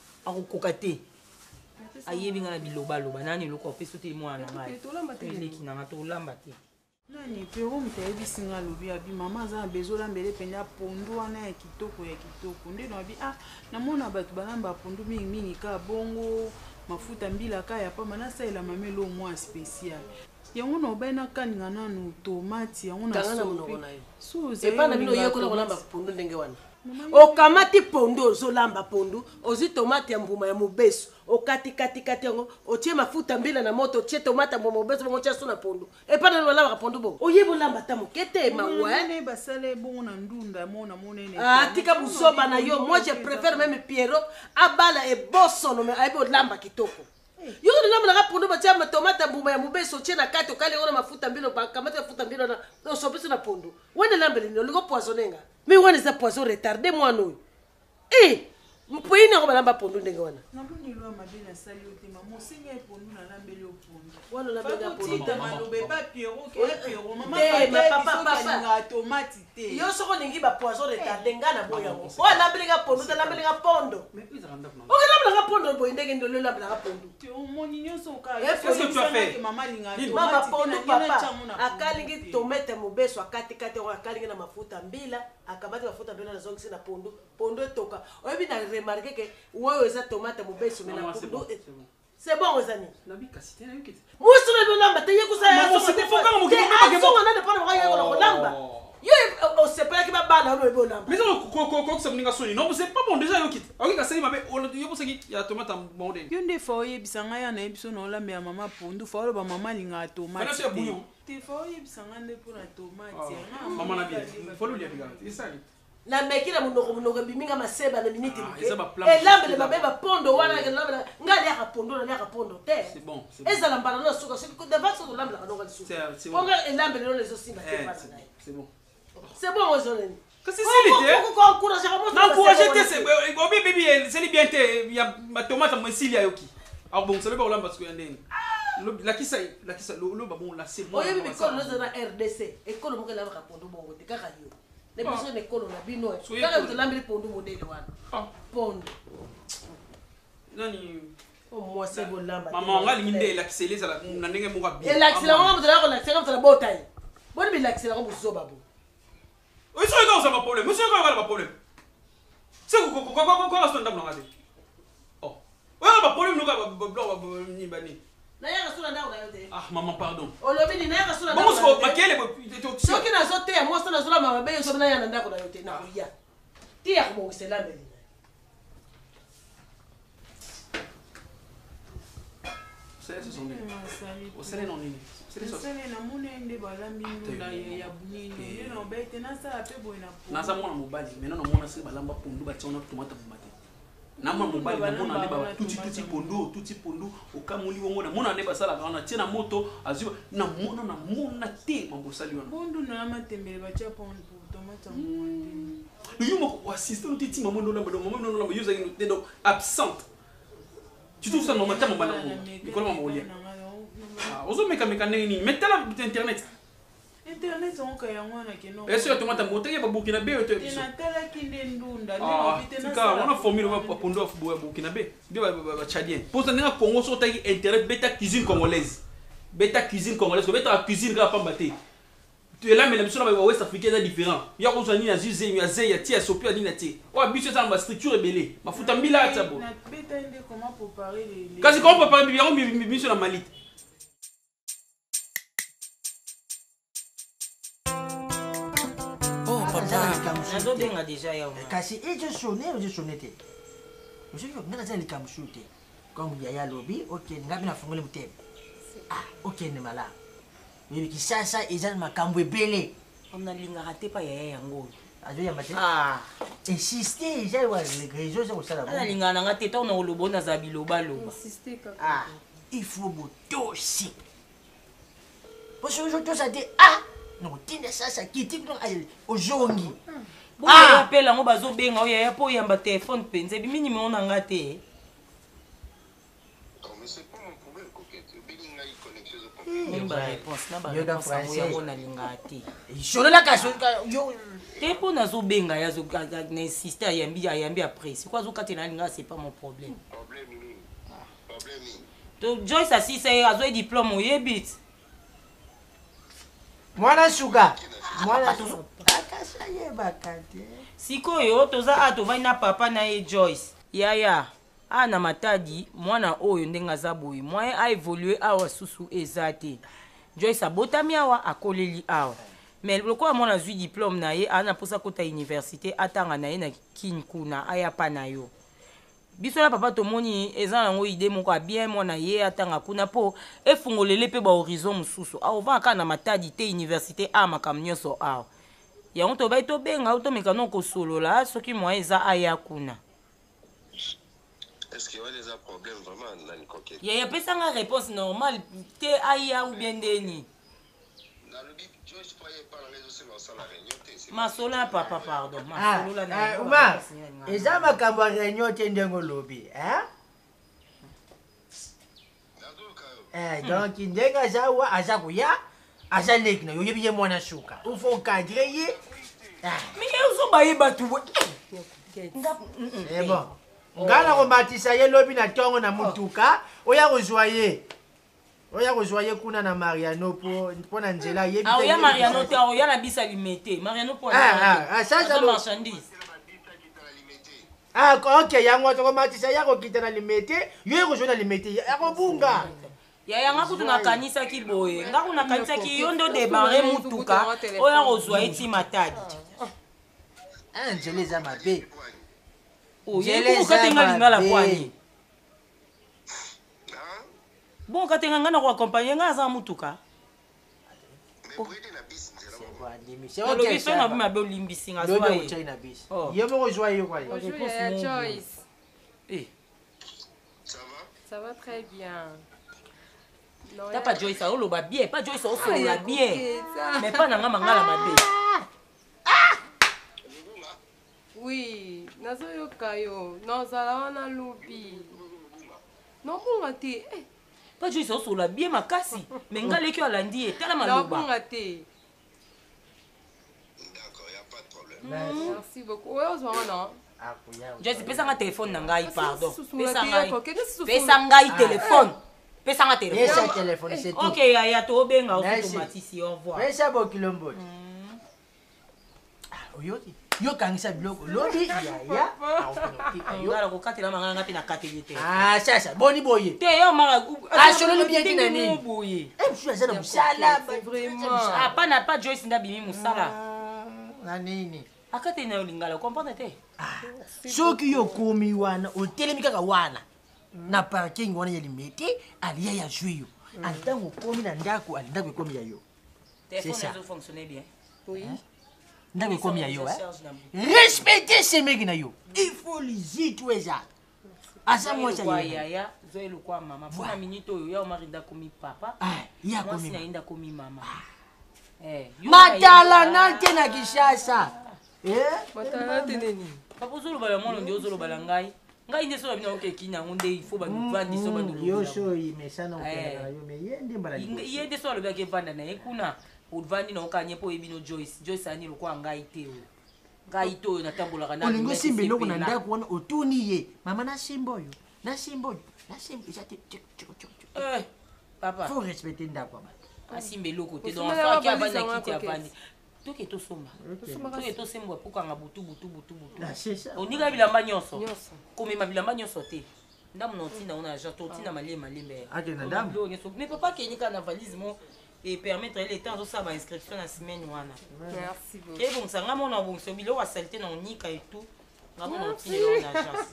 Speaker 2: ayebi nga na bilobaloba nani eloko apesi te mwana na ngai eleki nanga tolamba te
Speaker 3: nani pero moto ayebisi nga alobi abi mama aza na bezolambele mpenza pondu wana ya kitoko nde nabi namona bato balamba pondu mingimingi ka bongo mafuta mbila ka ya pamba nasalela mamelo mwa spécial yango na obai nakaninga nanu tomati yango na
Speaker 1: epana bino oyekola kolamba pondu ndenge wana okamati pondu ozolamba pondu ozwi tomate ya mbuma ya mobeso okati yango otie mafuta mbila na moto otie tomate ya mbuma mobeso bongo otie so na pondu epana balambaka pondu bongo oyeba olamba ta moke te mawa
Speaker 3: basala bongo na ndunda mona monene
Speaker 1: tika buzoba na yo moi je préfère même Pierrot abala ebosono me ayeba olamba kitoko yo nilamba na pondu batia tomate ya mbuma ya mobeso otie na kati okali ona mafuta mbilo bakamata mafuta mbilo na osopisi na pondu wende lambele ni olingo poisonenga mais wana eza poisson retardé mwana oyo mpoyini yango balamba pondu ndenge wana
Speaker 3: nabonelwa mabe nasali yo te mama osenga epondu nalambeli yo pondu
Speaker 1: wana olambela pondu
Speaker 3: malobe pa Pierrot ke Pierrot mama tomati te
Speaker 1: yo soko olingi bapoisson retardé nga na boyo yango oyo alambeleka pondu talambeleka pondo okelambelaka pondo boye ndenge ndi ololambelaka pondu
Speaker 3: omoni nyonso
Speaker 1: mama pondu papa akalingi tomate mobeso akatikati yango akalingi na mafuta mbila akamati mafuta mbila nazongisi na pondu etoka oyebi na remarke ke oyo eza tomate mobeso me na pondu c'est bon eza nini mwisi na lolamba te yekusaaasonga nane mpona bakayekola kolamba yo osepelaki babana ono ebe olamba
Speaker 4: mais kokokisa moninga soni non c'est pas bon déjà yo kite akoki kasali mabe yo posaki ya tomate monde
Speaker 3: yo nde fa oyebisa ngai ya nayebi so na olambela mama pondu fa oloba mama alingaka tomate te fa oyebisa ngai nde mpona tomate
Speaker 4: mama na bien folo lia biga isali
Speaker 1: na meki na munoko biminga maseba na minute muke elambele mabeba pondo wana elambele ngali ya pondo na ya pondo te
Speaker 4: c'est bon
Speaker 1: ezala mbala no suka c'est que d'abord so lambela no ngali suka ponga elambele no lezo simba te bana c'est bon ozoleni
Speaker 4: que c'est silité
Speaker 1: ko encourager mo
Speaker 4: na encourager te c'est obi bibi c'est bien te ya tomate mo silia yoki alors bon c'est le problème parce que ndeni la kisa lo babon la c'est bon
Speaker 1: oyo bibi ko no na RDC ekolo mo kala ka pondo bongo te kaka yo les personnes école na bino kaka tulambili pondu modele wana pondo
Speaker 4: nani
Speaker 1: moi c'est bon lamba
Speaker 4: maman ngali nginde la kiseleza la na ndenge mo ka bien
Speaker 1: et l'accélère on mutala ko l'accélère mutala botai bon bi l'accélère ko buzo babu
Speaker 4: oui ça est ça pas problème monsieur quoi pas problème c'est quoi reste ndam ngade oh ouais pas problème no ka ni bani
Speaker 1: na yaka sula ndako na yote
Speaker 4: maman pardon
Speaker 1: olobi ni na yaka sula
Speaker 4: ndako bon ko makele
Speaker 1: soki na zote ya moi na sula mama be so na yana ndako na yote na kuya ti ya ko sela mbele
Speaker 4: c'est son nini o sele non nini
Speaker 3: sele na munende balambi ndula ya bunini no bete na sa pe boina
Speaker 4: na sa mwana mobali maintenant na mona se balamba pondu ba tsona tomata bomate na mwana mobali na mona ne ba tuti pondu okamuli wongo na mona ne ba sala na tina moto aziba na mona te mambo sali wana
Speaker 3: pondu na matembele ba tia pondu tomata mwandi
Speaker 4: yo mo assistant titi maman no lamba yo zaki no donc absente tu trouves ça normal tellement mal école maman olia ozo meka nini metala internet
Speaker 3: on kaya ngwana keno
Speaker 4: eso tomata moteke ba Burkina Be oto
Speaker 3: biso tena kinde ndunda
Speaker 4: no bitena ka wana formule ba pondo of Burkina Be bi ba tchadien posa nga Congo so taki internet beta cuisine congolaise beta cuisine ka pamba te tu es là mais la mission ba West Africaine est différent ya ko zani na zize ya ze ya tia sopia ni na ti wa biso ça ma structure rebelle mafuta mbila tsabo
Speaker 3: beta inde comment préparer les
Speaker 4: kasi comment préparer bien mission na Mali.
Speaker 2: nazobenga deja yawa
Speaker 5: kasi ezoshone te mosuki nga naza likambo su te comme yaya alobi okende ngabi nafungoli motema okende malamu oyebi kisasa eza na makambo ebele
Speaker 2: On a l'ingaraté pas yaya yango.
Speaker 5: azo yamba te
Speaker 2: Ah,
Speaker 5: insister eza wa réseau za kosala
Speaker 2: on a l'ingana te to na olobo na zabiloba loba.
Speaker 5: ah il faut botosi parce que je ça dit ah non tinda ça kiti no ozongi
Speaker 2: Bon, ya appelle ngo bazo benga yaya po yamba téléphone penze bi minimum on nga te.
Speaker 9: Non, mais c'est pas mon problème, coquette. Béninga, il connexion au
Speaker 2: Même ba réponse na ba réponse ngo na lingati.
Speaker 5: Jolo la kaso yo
Speaker 2: Te po na zo benga ya zo na insister ayambi après. C'est quoi zo katena linga c'est pas mon problème.
Speaker 9: problème. Problème.
Speaker 2: To Joyce assis c'est azo diplôme o yebit.
Speaker 5: mwana suka mwana akasa yeba kate
Speaker 2: Sikoyo toza atovai na papa na ye Joyce. Yaya. Na matadi mwana oyo ndenga za boyi moye a évoluer awa susu ezate. Joyce abotami awa akoleli awa. Mais lokola mwana zwi diplôme na ye ana posa kota université atanga na ye na kinkuna aya pa na yo. Biso na papa tomoni eza nango idée moko bien mwana ye atanga kuna po efungolele pe ba horizon mususu. Aova ka na matadi te université makambo nyonso awa. Yango to bai to benga auto mekano ko solola soki moye eza aya kuna.
Speaker 9: Est-ce qu'il y a des problèmes vraiment dans une coquette?
Speaker 2: Il y a une réponse normale. T'es aïa ou bien deni.
Speaker 9: Dans le bip, je ne croyais pas dans les réseaux sociaux la réunion.
Speaker 2: Masola papa pardon.
Speaker 5: Uma eza makambo ya réunion te ndengo lobi donc ndenga azawa aza kuya aza leki na yo yebi ye mwana suka ufo kadire ye
Speaker 2: mais uzo baye batu
Speaker 5: bon ngala komatisa ye lobi na tongo na mutuka oya kozwa ye kuna na Mariano po na nzela yebi
Speaker 2: ah oya Mariano te oya na bisa limité Mariano po
Speaker 5: ça
Speaker 2: marchandise
Speaker 5: ok yango to komatisa ya kokita na limité yo kozwa na limité ya kobunga
Speaker 2: ya nga kutu na kanisa ki boye nga kuna kanisa ki yondo de barre mutuka oya kozwa eti matadi
Speaker 5: nzela eza mabe
Speaker 2: Yele katenga lingala kwani. Bon katenga ngana ko accompagner nga za mutuka. OK, so na bima be olimbisi nga so
Speaker 5: ayi. Yemo ko joie yo kwa.
Speaker 10: Joyce.
Speaker 9: Ça va?
Speaker 10: Ça va très bien.
Speaker 2: T'as pas Joyce au loba bien, pas Joyce au solo bien. Mais pas na nga mangala mabe.
Speaker 10: Oui, nazoyoka yo nazala wana lobi nobunga te
Speaker 2: pas Joyce au solo bien makasi mais ngaleki alandi etala maloba
Speaker 10: nobunga te.
Speaker 9: D'accord, il n'y a pas de problème.
Speaker 10: Merci beaucoup. Oyo ozwana
Speaker 2: Joyce pesa nga téléphone na ngai pardon
Speaker 10: pesa
Speaker 2: ngai téléphone pesa nga
Speaker 5: téléphone c'est tout.
Speaker 2: OK ya to benga automatique au revoir
Speaker 5: pesa bo kilombo oyoti yo kangisa biloko lobi ya
Speaker 2: ngala ko katela mangala ngapi na kateli te
Speaker 5: sasa boni boye
Speaker 2: te yo mara
Speaker 5: solo le bien dina nini
Speaker 2: boye
Speaker 5: je suis dans musala
Speaker 2: vraiment pas Joyce ndabimi musala
Speaker 5: na nini
Speaker 2: akate na lingala comprendre te
Speaker 5: soki yo komi wana otelemi kaka wana na parking wana ya limete aliya ya juyo antango komi na ndako alindako komi ya yo
Speaker 2: c'est ça ça fonctionner bien
Speaker 10: oui
Speaker 5: ndako komi ya yo respecter ces mecs na yo il faut les eza asa mocha
Speaker 2: ya zoe lokwa mama pour minute oyo ya marinda komi papa
Speaker 5: ya komi
Speaker 2: naenda komi mama
Speaker 5: matala nante na Kishasa
Speaker 10: matala teneni
Speaker 2: papa zolo bala mono ndio zolo bala ngai nde so bina okeki na ngonde il faut ba vandi so ba ndolo
Speaker 5: yo so imesana okela yo me yende mbala
Speaker 2: yende so lo beke vanda na ekuna udvandi na okanye po ebino Joyce ani lokwa ngai te o ngai to na tambola kana
Speaker 5: olingo simbe loko na ndako wana otuni ye mama na simbo
Speaker 2: papa
Speaker 5: faut respecter ndako ba
Speaker 2: asimbe loko te donc fa ki abanda kiti avandi toke to somba toke to sembo puka nga butu
Speaker 5: c'est ça
Speaker 2: onika bilamba nyonso komema bilamba nyonso te ndamu na otina ona agent otina malembe
Speaker 5: na ndamu
Speaker 2: mais papa kenika na valise mo et permettre les temps de ça ba inscription na semaine wana
Speaker 10: merci beaucoup
Speaker 2: et bon ça ngamo na bon so bilo wa saleté na onika et tout ngamo na otina na agence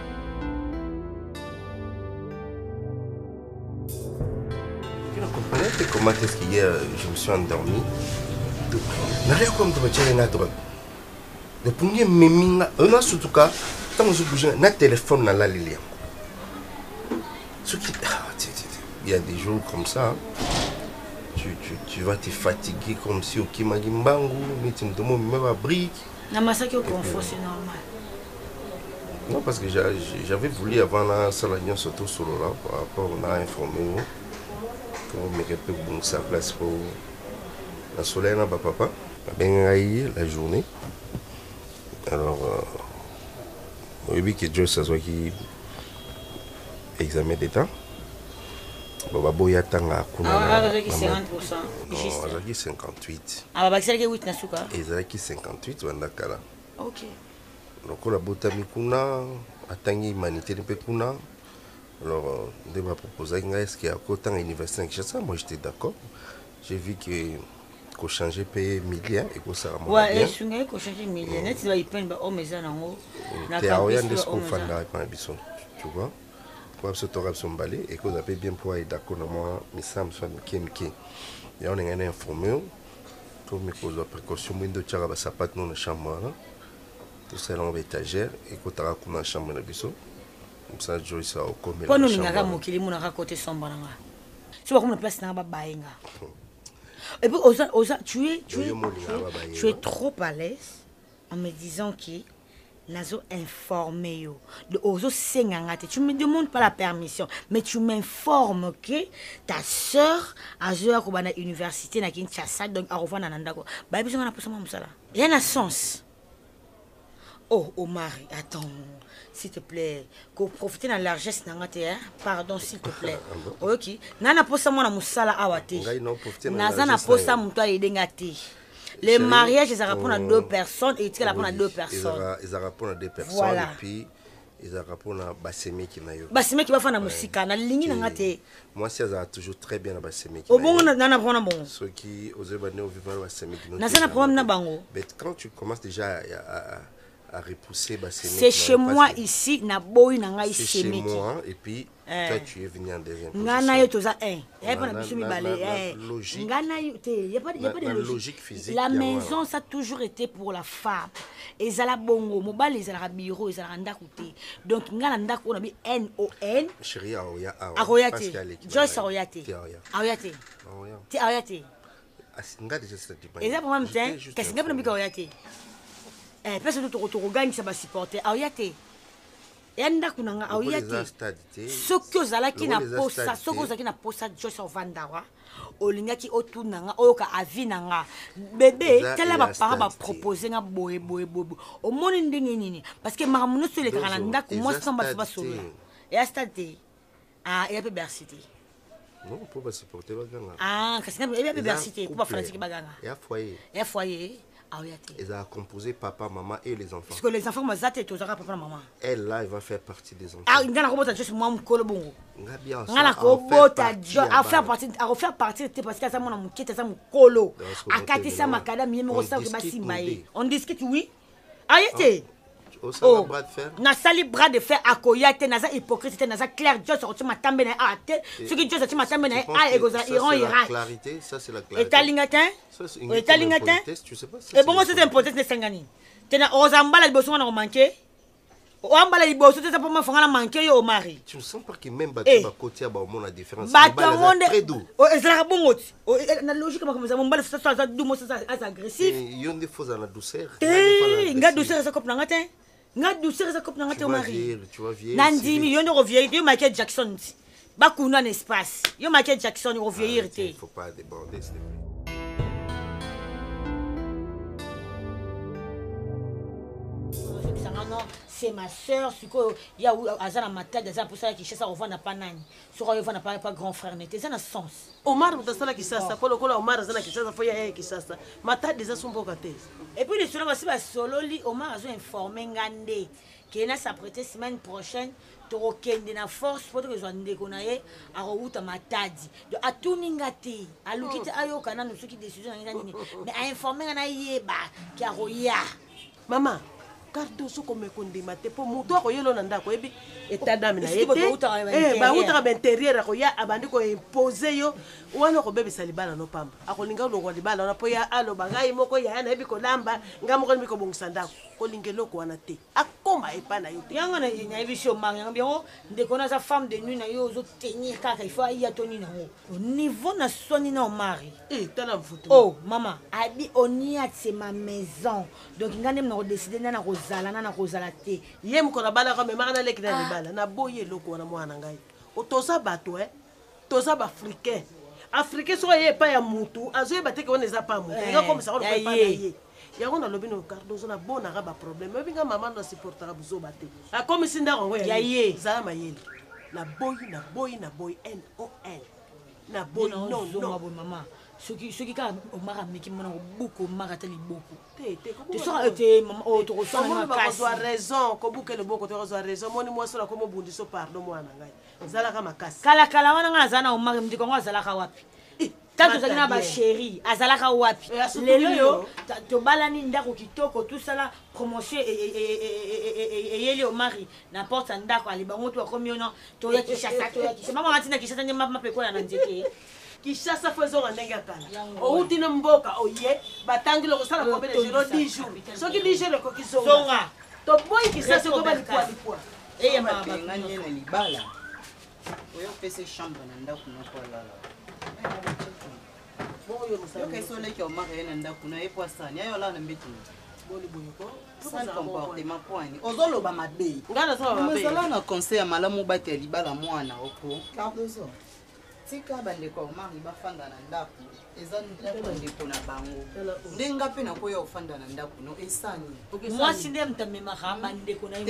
Speaker 11: tu l'as compris sais comment est-ce qu'hier je me suis endormi. N'allez comme tu vas tirer la drogue. Le premier mémina, on a surtout cas, quand on se bouge, on a téléphone dans la ligne. Il y a des jours comme ça, hein. Tu vas te fatiguer comme si au Kimagimbangu, mais tu me demandes même à brique.
Speaker 2: Non, mais ça qui est au confort, c'est normal.
Speaker 11: Non, parce que j'avais voulu avant la salarié surtout sur le là, par rapport on a informé qu'on me répète bon sa place pour la soleil là, papa. La journée. Alors, oui, que Dieu ça soit qui examen d'état. Baba boya tanga kuna.
Speaker 2: Ah, avec 50%.
Speaker 11: Non, avec 58.
Speaker 2: Ah, bah c'est que 8 na suka.
Speaker 11: Ezaki 58 wandakala.
Speaker 2: OK.
Speaker 11: Donc on a botami kuna, atangi humanité de kuna. Alors, on m'a proposé est-ce qu'il y a autant d'universités que ça. Moi, j'étais d'accord. J'ai vu qu'on changeait payer milliard et que ça a moins bien.
Speaker 2: Ouais, je suis qu'on changeait milliard. Net, il va y prendre au maison en haut.
Speaker 11: Tu as rien de ce qu'on fait là, tu vois. Pour se tourner sur balai et qu'on a bien pour être d'accord avec moi, mais ça me semble qu'il y a un informé. Tout mes causes de précaution, mais de tirer sa patte dans la chambre là. Tout ça dans l'étagère et qu'on a dans la chambre là, biso. Comme ça, je ça au commun.
Speaker 2: Pour nous, nous avons moqué les gens à côté sombre là. Tu vois comme la place n'a pas baïnga. Et puis, tu es trop à l'aise en me disant que Nazo informé yo. Tu me demandes pas la permission, mais tu m'informes que ta soeur a joué à l'université na Kinshasa, donc à revoir Nanda. Bah, besoin de pour ça. Il y a un sens. Oh, Omar, attends, s'il te plaît, qu'on profite de la largesse hein? Pardon, s'il te plaît. Ok. Nana posa moi na musala awate. Nazana posa muto edengate. Les mariages, ils répondent à 2 personnes et ils répondent à 2 personnes.
Speaker 11: Ils répondent à 2 personnes
Speaker 2: voilà.
Speaker 11: Et puis ils répondent à Bassemi qui n'a eu.
Speaker 2: Bassemi qui va faire la musique, na ligne ngate.
Speaker 11: Moi, ça a toujours très bien à Bassemi.
Speaker 2: Au bon, nana prendre bon.
Speaker 11: Ceux qui osent venir au vivant Bassemi.
Speaker 2: Nazana problème na bango.
Speaker 11: Mais quand tu commences déjà à repousser Bassemi.
Speaker 2: C'est chez moi ici, na boy na ngai
Speaker 11: c'est chez moi et puis toi tu es venu en deuxième position.
Speaker 2: Ngana yo toza un. Et pas na biso mi balé.
Speaker 11: Logique.
Speaker 2: Ngana yo te, y a pas de
Speaker 11: logique physique.
Speaker 2: La maison ça a toujours été pour la femme. Ezala bongo, mobile ezala bureau, ezala ndako te. Donc ngana ndako na bi NON.
Speaker 11: Chérie aoya
Speaker 2: aoyate. Joyce aoyate. Aoyate. Ti aoyate.
Speaker 11: Asinga déjà c'est du
Speaker 2: bain. Ezala problème te, qu'est-ce que ngana bi aoyate. Personne d'autre gagne ça va supporter. Aoyate. Yanda kunanga aoyate. Soko zalaki na posa, soko zalaki na posa Joshua Vandawa. Olingaki otunanga oyoka avinanga. Bébé, tela ba para ba proposer nga boye. Au moni ndenge nini parce que maramuno sur les kalanda ko moi samba ba solo. Et à stade ah et a perversité.
Speaker 11: Non, pour pas supporter baganga.
Speaker 2: Ah, parce que il y a perversité pour pas faire ce baganga.
Speaker 11: Et à foyer.
Speaker 2: Et à foyer.
Speaker 11: Ils ont composé papa, maman et les enfants.
Speaker 2: Parce que les enfants, papa et maman.
Speaker 11: Elle là, elle va faire partie des enfants.
Speaker 2: Ah, il y a un robot juste moi, mon colo bon.
Speaker 11: Il y a
Speaker 2: un robot à faire partie de parce que ça mon qui était ça mon colo. À quatre ça macadam, il me ressemble que Basimbaye. On discute oui. Ayete.
Speaker 11: Oh, bras de fer.
Speaker 2: Na sali bras de fer à Koyate, na za hypocrite, na za clair Dieu sorti ma tambe na ate. Ce qui Dieu sorti ma tambe na a ego za Iran Irak.
Speaker 11: Clarité, ça c'est la clarité.
Speaker 2: Et talingatin? Et talingatin?
Speaker 11: Tu sais pas ça.
Speaker 2: Et bon moi c'est un potesse de Sangani. Tena ozambala liboso na manqué. Oambala liboso c'est pour moi fanga na manqué yo mari.
Speaker 11: Tu ne sens pas que même bateau ba côté ba mon la différence.
Speaker 2: Bateau monde
Speaker 11: très doux.
Speaker 2: Oh ezala bongoti. Na logique comme ça mon bal ça doux moi ça agressif.
Speaker 11: Il y a des fois dans la douceur.
Speaker 2: Nga douceur ça kopna ngatin. Nga douceur ça coupe dans ton mari.
Speaker 11: Tu vas vieillir.
Speaker 2: Nandimi yo no revieillir, yo Michael Jackson. Ba kuna un espace. Yo Michael Jackson yo revieillir te.
Speaker 11: Il faut pas déborder s'il te plaît.
Speaker 2: C'est ma soeur, il y a Azana Matad, Azana pour ça qui cherche à revendre pas nani. Sur revendre pas grand frère n'était ça n'a sens.
Speaker 1: Omar mutasala kisasa, kolo Omar azana kisasa foya yeye kisasa. Matad déjà son bokaté.
Speaker 2: Et puis les solo aussi ba sololi Omar a informé ngande qui na s'apprêter semaine prochaine to kende na force pour que zo ndeko na ye a routa Matadi. De atuningati, a lukite ayoka na nusuki décision ngani mais a informé na yeba ki a roya.
Speaker 1: Maman Cardozo comme kondima te po mutu akoyelo na ndako ebi etadami na yete bautaka baintérieur akoya abandi koimpose yo wana kobebisa libala no pamba akolinga olongwa libala wana po ya aloba ngai moko yaya nayebi kolamba ngai moko nayebi kobongisa ndako kolinga eloko wana te akoma epa na yo te
Speaker 6: yango nayebi so mari yango yango ndeko na za femme de nuit na yo ozotenir kaka il faut aya toni nango au niveau na soni na omari
Speaker 1: tala mfutu
Speaker 6: oh mama abi oni ati ma maison donc ngane mna kodeside na kozala na kozala te
Speaker 1: ye mukona bala ka memaka na leki na libala na boye eloko wana mwana ngai otoza bato toza ba africain so ye pa ya mutu azoyeba te ke wana eza pa mutu ngakomisa kolo pa na ye yango nalobi no Cardozo na bonaka ba problème ebinga mama no supportera buzoba te akomisi ndako ngo ya ye zala mayele na boy NON na boy non
Speaker 6: mama soki ka omaka meki mona buku omaka te liboko
Speaker 1: te
Speaker 6: soka ete mama o to kosana
Speaker 1: makasi a raison ko buke le boko to a raison moni mwaso la komo bundi so pardon mwana ngai zala ka makasi
Speaker 6: kala wana ngana zana omaka mdiko ngo azala ka wapi tanto zakina ba chérie azala ka wapi lelo yo to balani ndako kitoko tout ça la promotion et yeli o mari n'importe ndako ali bango to komi ono to ya kishasa mama matina kishasa ni mama peko ya nzeke
Speaker 1: Kishasa faisons un engakala. Au tina mboka oye batangi loko sala ko bele jero 10 jours. Soki 10 jours ko kisonga. To boy Kishasa ko bali kwa.
Speaker 3: Eh ya mama nganye na libala. Oyo pese chambre na ndako na kwa lala. Boyo musala. Yo keso leki o mari na ndako na epo sani. Ayo la na mbitu.
Speaker 1: Boli boyoko.
Speaker 3: Sans comportement poani. Ozoloba mabe.
Speaker 1: Ngana so mabe.
Speaker 3: Musala na conseil malamu bate libala mwana oko. Cardozo. Tika bandeko omari bafanda na ndako eza ndeko na bango ndenga pe na koya ofanda na ndako no esani
Speaker 6: mwasi nde mtamemaka bandeko na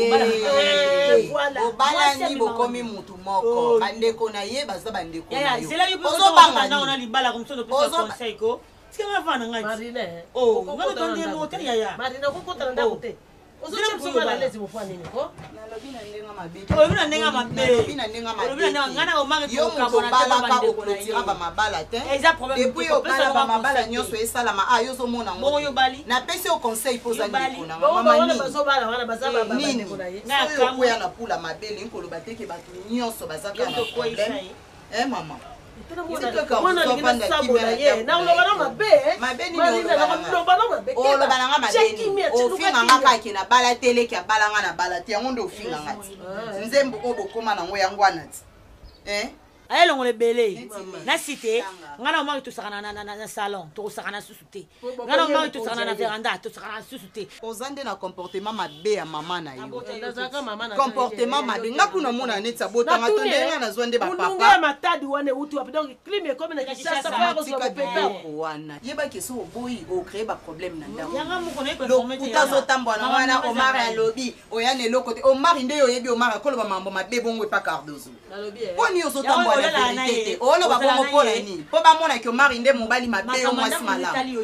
Speaker 3: obalani bokomi mutu moko bandeko na ye baza bandeko na yo
Speaker 6: ozobanga na libala komsono pe conseil ko tika ngafana ngai
Speaker 1: Marine
Speaker 6: ngalo tonde moto yaya
Speaker 1: Marine kokota na ndako te Ozoche msoma lezi mufani niko
Speaker 3: nalobi na ndenga mabe
Speaker 6: obi na ndenga mabe
Speaker 3: nalobi na ndenga mabe
Speaker 6: ngana omaki
Speaker 3: yo mobala ka okotira ba mabala te depuis okala ba mabala nyonso esalama yo zomona ngo
Speaker 6: yo bali
Speaker 3: na pesi au conseil poza ndeko na mama ni
Speaker 1: bazobala wana bazaba baba
Speaker 3: ndeko na ye na ko ya na pula mabele nkoloba te ke bato nyonso bazaka na problème mama
Speaker 1: mwana lingina sabola ye na ulobana mabe
Speaker 3: mabeni
Speaker 1: ulobana mabe
Speaker 3: olobana nga mabeni ofinga nga kaki na bala tele ki abala nga na bala te yango ndo ofinga nga ti nzembo obokoma nango yango wana ti
Speaker 6: ayelongo lebele na cité ngana omaki tosakana na salon tokosakana susu te ngana omaki tosakana na veranda tosakana susu te
Speaker 3: oza nde na comportement mabe ya mama na yo comportement mabe nga kuna mona neti abotanga to ndenga nazwa nde bapapa
Speaker 1: matadi wana uti wapi donc crime ekome na Kishasa
Speaker 3: wana yebaki so oboyi ocrée ba problème na ndako
Speaker 6: yanga moko na ko
Speaker 3: utazotambola na wana omari alobi oyana eloko te omari nde oyebi omari akoloba mambo mabe bongo epa Cardozo poni ozotambola oloba bongo pola nini po bamona ki omari nde mobali mabe yo mwasi malamu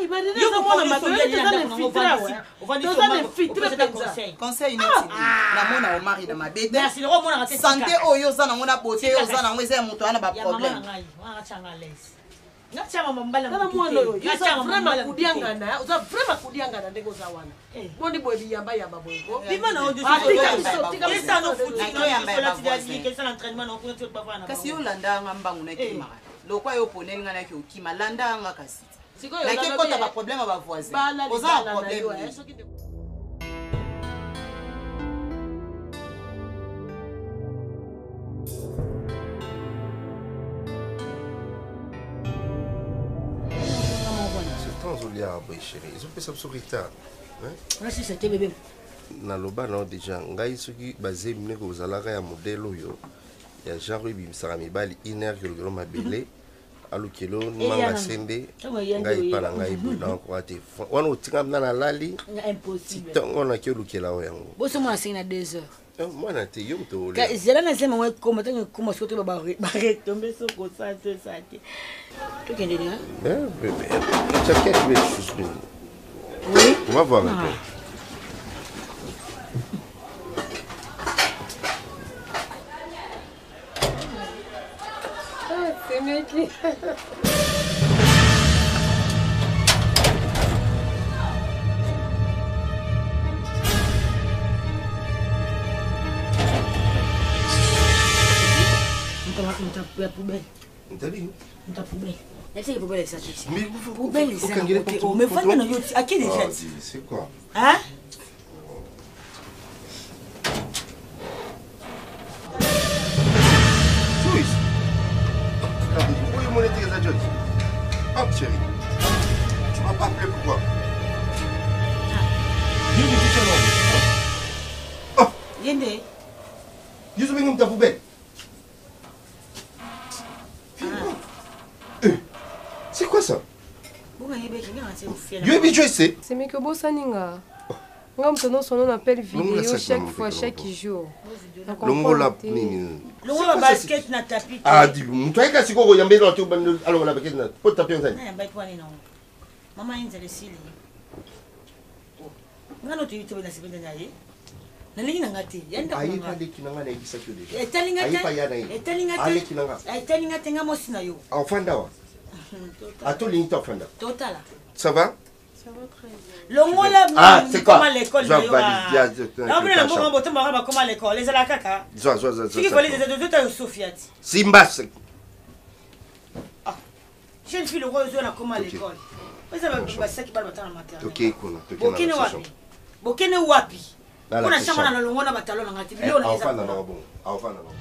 Speaker 3: conseil neti namona omari na mabe te santé oyo oza nango na bote oza nango eza ya moto wana baproblème
Speaker 1: kudiangana ndenge oza wana boni boye biyamba boyeko
Speaker 3: kasi yo landanga mbangu nakimaka lokwa yo poneli nga naki okima landanga kasi naki ekota baproblème ya bavoisin oza na problème
Speaker 11: ozolia boy chéri ezopesa biso retard
Speaker 6: bébé
Speaker 11: naloba nao déjà ngai soki bazemi ndenge ozalaka ya modele oyo ya genre ebimisaka mibali 1 heure kilokelo mabele alukelo manga sende ngai epa na ngai boye nakoka te wana otinga mna nalali ntongo naki olukela o yango
Speaker 6: bosomona sengi na 2 heures
Speaker 11: mwana te yo moto
Speaker 6: zela na zema mwa ekoma ntango ekoma soki to baretombe soko sa te sa te tokende ni
Speaker 11: oui on va voir un peu
Speaker 10: c'est mieux qui
Speaker 2: la poubelle. Ta poubelle. Elle sait que poubelle ça.
Speaker 11: Mais
Speaker 2: poubelle ça. Mais voilà non à qui déjà?
Speaker 11: C'est quoi?
Speaker 2: Hein?
Speaker 11: Joyce. Oui, mon était à Joyce. Hop, chérie. Tu m'as pas appelé pourquoi? Oh.
Speaker 2: Yende.
Speaker 11: Je suis venu ta poubelle. C'est quoi ça?
Speaker 10: C'est mieux que Bossaninga. Ngam tono sono appelle vidéo chaque fois chaque jour.
Speaker 11: Longo la
Speaker 2: Longo basket na tapis.
Speaker 11: Ah dis-moi, toi qu'est-ce que vous yambé dans tout bande alors la basket na pas taper en ça.
Speaker 2: Maman inzale sili. Ngano tu youtube na sibenda naye. Nalingi nangati yanda
Speaker 11: ayi pale kinanga na ibisa kyo deja.
Speaker 2: Etalingate ngamo sina yo.
Speaker 11: Enfanda wa. Ato lingi enfanda.
Speaker 2: Total.
Speaker 11: Ça va?
Speaker 2: Ça va très bien. Longola
Speaker 11: c'est quoi?
Speaker 2: Comment l'école
Speaker 11: là
Speaker 2: on a bon boto ba comment l'école les ala kaka.
Speaker 11: Zo.
Speaker 2: Qui volait des deux Sofiat.
Speaker 11: Simbas.
Speaker 2: Ah. Jeune fille le roi na comment l'école. Vous avez ba saki ba matana matana.
Speaker 11: OK kuna.
Speaker 2: Bokene wapi? Kuna chama na longo na batalo na ngati bilio na eza.
Speaker 11: Enfanda na bon. Enfanda na.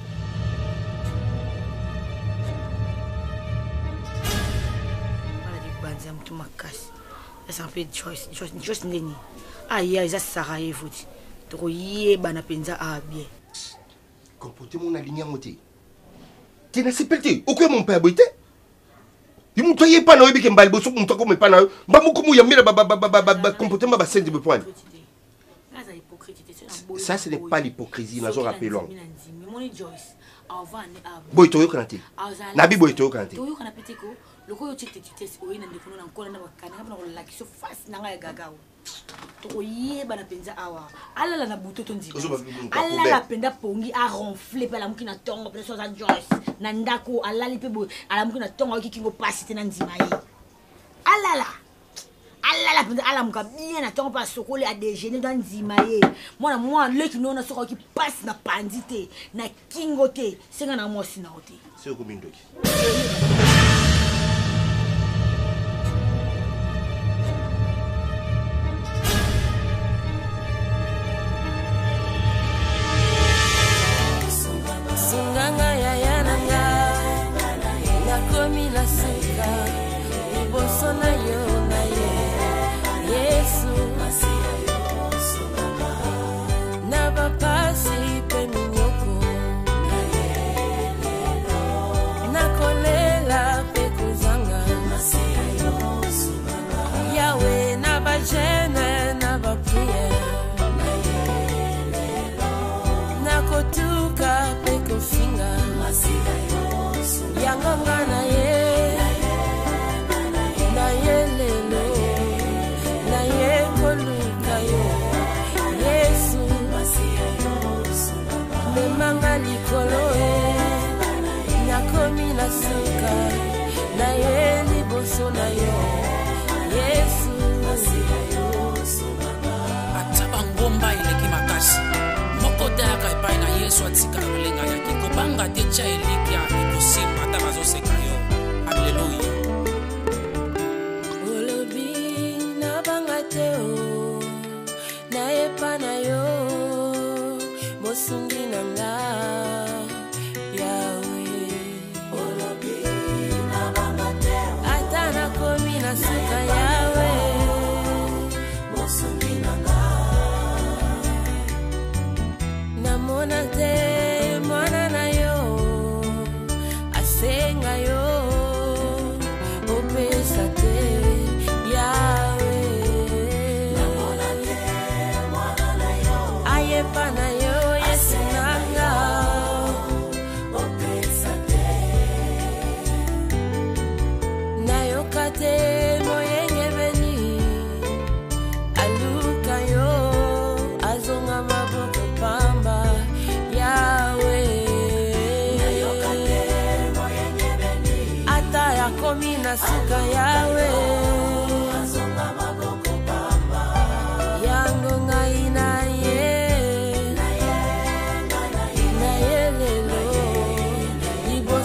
Speaker 2: Banza mtu makasi. Ça fait Joyce neni. Aïe ça Sarajevo. Toko yeba na penza a bien.
Speaker 11: Comportement na ligne ngoti. Tina sipelti, okwe mon père boité. Yimu toye pa na obi ke mbali boso mtu ko me pa na. Ba mukumu ya mira ba comportement ba senzi be point. Ça ce n'est pas l'hypocrisie, nazo rappelons. Boy toyo kanati. Nabi boy toyo kanati.
Speaker 2: Toyo kana peteko. Loko yo chete test oyina ndikono na nkona na bakana ngaba na la kiso face na ngaya gagao. To yeba na penza awa. Alala na butoto nzima. Alala penda pongi a ronfler pa la mukina tongo presso za Joyce. Na ndako alali pe bo ala mukina tongo kikingo pasite na nzima yi. Alala. Alala penda ala muka bien na tongo pa sokole a déjeuner dans nzima yi. Moi le ki nona soko ki passe na pandite na kingote senga na mosi na ote.
Speaker 11: C'est combien de
Speaker 12: Sunganga ya yananga na komi na suka iboso na yo na ye Yesu na bapasi pe minyoko na kolela pe kuzanga Yawe na bajene na bapriere na kotuka pe kofinga yanganga na ye lelo na ye koluka yo Yesu memanga likolo nakomi na suka na ye liboso na yo Yesu
Speaker 7: atabangomba eleki makasi moko daka epai na Yesu atika kolenga yaki kobanga te tya eliki ya ekosimba ata bazoseka yo. Alleluya.
Speaker 12: Olobi na banga te o na epa na yo mosungi na nga Yawe. Olobi na banga te o ata na komi na suka Yawe mosungi na nga namona te mwana na yo asenga yo opesa te Yawe namona te mwana na yo ayepa na yo Yesu nanga opesa te nayoka te moyenge beni aluka yo azonga maboko pamba Yawe ata yakomi na suka Yawe yango ngai na ye lelo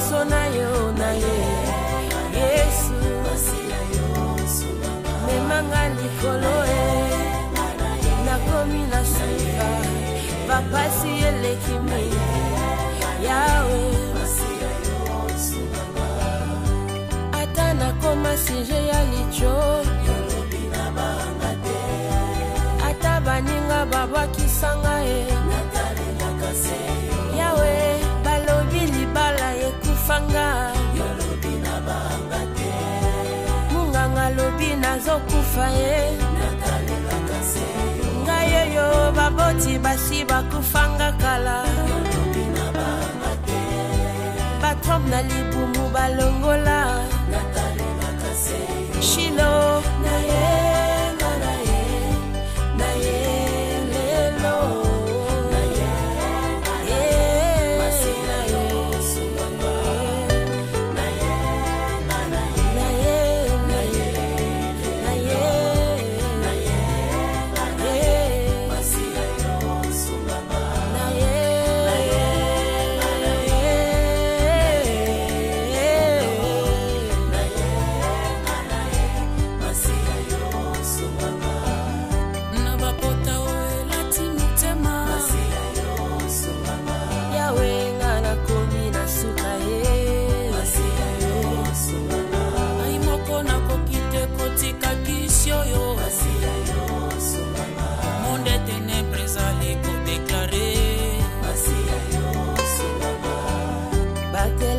Speaker 12: pasi eleki moi yawe ata nakoma sije ya licho ata baninga babwakisanga e yawe balobi libala ekufanga munganga lobi nazokufa e ngai yo baboti basi bakufanga kala batrompe na libumu balongola shilo Batela